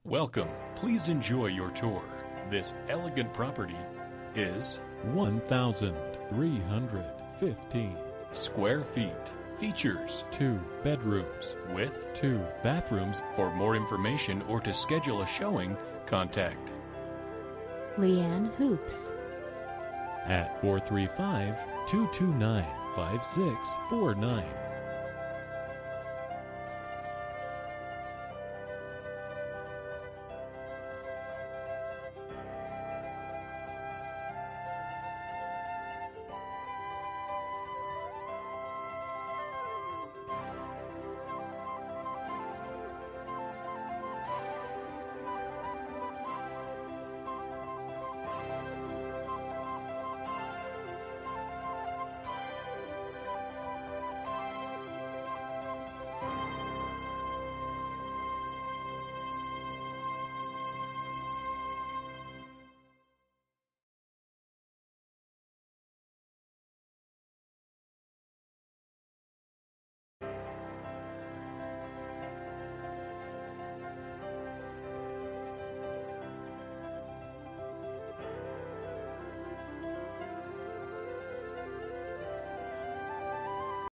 Welcome. Please enjoy your tour. This elegant property is 1,315 square feet. Features 2 bedrooms with 2 bathrooms. For more information or to schedule a showing, contact Leanne Hoopes at 435-229-5649.